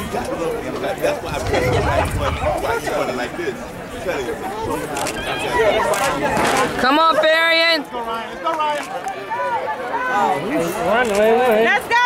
That's why I put it like this. Come on, Farrean. Let's go, Ryan. Let's go, Ryan. Let's go.